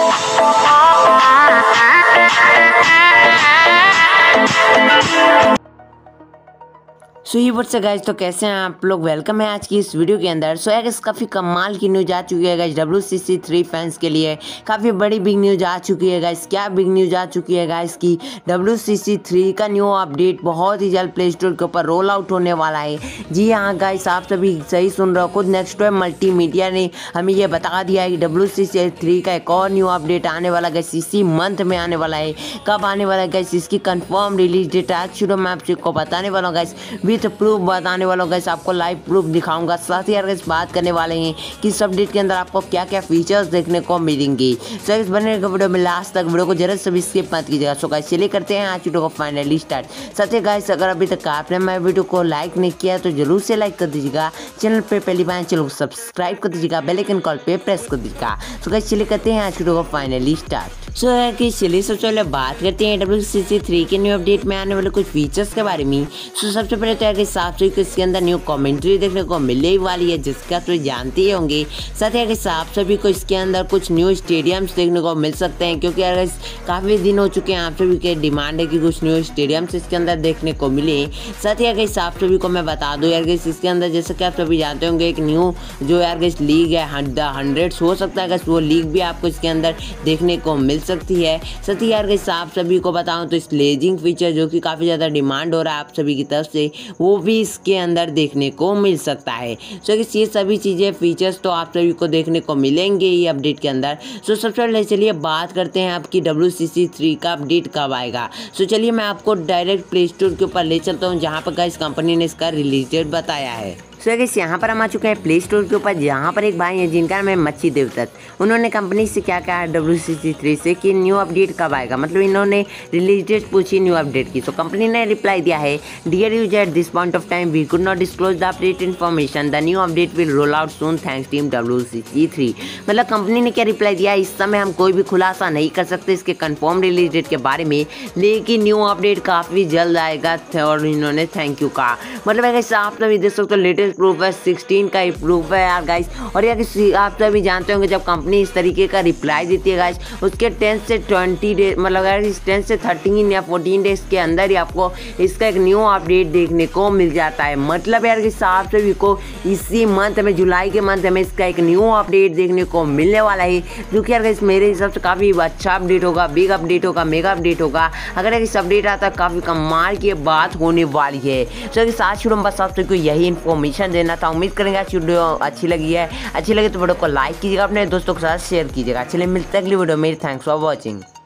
सो ये what's up guys, तो कैसे हैं आप लोग। वेलकम है आज की इस वीडियो के अंदर। सो यार काफ़ी कमाल की न्यूज़ आ चुकी है गाइज WCC3 फैंस के लिए। काफ़ी बड़ी बिग न्यूज़ आ चुकी है गाइज। क्या बिग न्यूज़ आ चुकी है गाइज की WCC3 का न्यू अपडेट बहुत ही जल्द प्ले स्टोर के ऊपर रोल आउट होने वाला है। जी हाँ गाइज, आप सभी सही सुन रहे हो। खुद नेक्स्टवेव मल्टीमीडिया ने हमें ये बता दिया है कि WCC3 का एक और न्यू अपडेट आने वाला गाइज इसी मंथ में आने वाला है। कब आने वाला है गाइज, इसकी कंफर्म रिलीज डेट आज शुरू में आपको बताने वाला हूँ गाइज। विथ प्रूफ बताने वाला हूँ गाइस, आपको लाइव प्रूफ दिखाऊंगा। साथ ही यार गाइस बात करने वाले हैं कि इस अपडेट के अंदर आपको क्या क्या फीचर्स देखने को मिलेंगे। सो गाइस बने वीडियो में लास्ट तक, वीडियो को जरा से भी स्किप मत कीजिएगा। सो गाइस चलिए करते हैं आज वीडियो को फाइनली स्टार्ट। साथ ही गाइस अगर अभी तक आपने मेरे वीडियो को लाइक नहीं किया तो जरूर से लाइक कर दीजिएगा। चैनल पे पहली बार चैनल को सब्सक्राइब कर दीजिएगा, बेल आइकन कॉल पे प्रेस कर दीजिएगा। सो गाइस चलिए करते हैं आज वीडियो को फाइनली स्टार्ट। सो कि चलिए सबसे पहले बात करते हैं WCC3 के न्यू अपडेट में आने वाले कुछ फीचर्स के बारे में। सो सबसे पहले तो यार साफ सही इसके अंदर न्यू कमेंट्री देखने को मिलने वाली है, जिसका तो जानते ही होंगे। साथ ही साफ सभी को इसके अंदर कुछ न्यू स्टेडियम्स देखने को मिल सकते हैं, क्योंकि यार काफ़ी दिन हो चुके हैं। आप सभी के डिमांड है कि कुछ न्यू स्टेडियम्स इसके अंदर देखने को मिले। साथ ही यार साफ सभी को मैं बता दूँ यार इसके अंदर जैसे कि आप सभी जानते होंगे एक न्यू जो यार लीग है 100 हो सकता है, वो लीग भी आपको इसके अंदर देखने को मिल सकती है। साथ ही यार आप सभी को बताऊं तो स्लेजिंग फीचर जो कि काफ़ी ज़्यादा डिमांड हो रहा है आप सभी की तरफ से, वो भी इसके अंदर देखने को मिल सकता है। सो ये सभी चीज़ें फीचर्स तो आप सभी को देखने को मिलेंगे ये अपडेट के अंदर। सो सबसे पहले चलिए बात करते हैं आपकी WCC3 का अपडेट कब आएगा। सो चलिए मैं आपको डायरेक्ट प्ले स्टोर के ऊपर ले चलता हूँ, जहाँ पर गाइस कंपनी ने इसका रिलीज डेट बताया है। सो गाइस यहाँ पर हम आ चुके हैं प्ले स्टोर के ऊपर, जहाँ पर एक भाई है जिनका नाम है मच्छी देवदत्त। उन्होंने कंपनी से क्या कहा WCC3 से कि न्यू अपडेट कब आएगा, मतलब इन्होंने रिलीज डेट पूछी न्यू अपडेट की। तो कंपनी ने रिप्लाई दिया है, dear user at this point of time we could not disclose the update information, the new update will roll out soon thanks team WCC3। मतलब कंपनी ने क्या reply दिया, इस समय हम कोई भी खुलासा नहीं कर सकते इसके कंफर्म रिलीज डेट के बारे में, लेकिन न्यू अपडेट काफ़ी जल्द आएगा। और इन्होंने थैंक यू कहा। मतलब ऐसे आप सभी देख सकते हो लेटेस्ट प्रूफ है 16 का ही प्रूफ है यार गाइस। और यार आप सभी जानते होंगे जब कंपनी इस तरीके का रिप्लाई देती है गाइस, उसके 10 से 20 डेज मतलब यार 10 से 13 या 14 डेज के अंदर ही आपको इसका एक न्यू अपडेट देखने को मिल जाता है। मतलब यार कि आप सभी को इसी मंथ में, जुलाई के मंथ में इसका एक न्यू अपडेट देखने को मिलने वाला है, जो कि यार गाइस मेरे हिसाब से काफ़ी अच्छा अपडेट होगा, बिग अपडेट होगा, मेगा अपडेट होगा। अगर इस अपडेट आता है काफ़ी कमाल की बात होने वाली है। तो आज शुरू में बस आप सभी को यही इन्फॉर्मेशन देना था। उम्मीद करेंगे आज वीडियो अच्छी लगी है। अच्छी लगे तो वीडियो को लाइक कीजिएगा, अपने दोस्तों के साथ शेयर कीजिएगा। चलिए मिलते हैं अगली वीडियो में। Thanks for watching.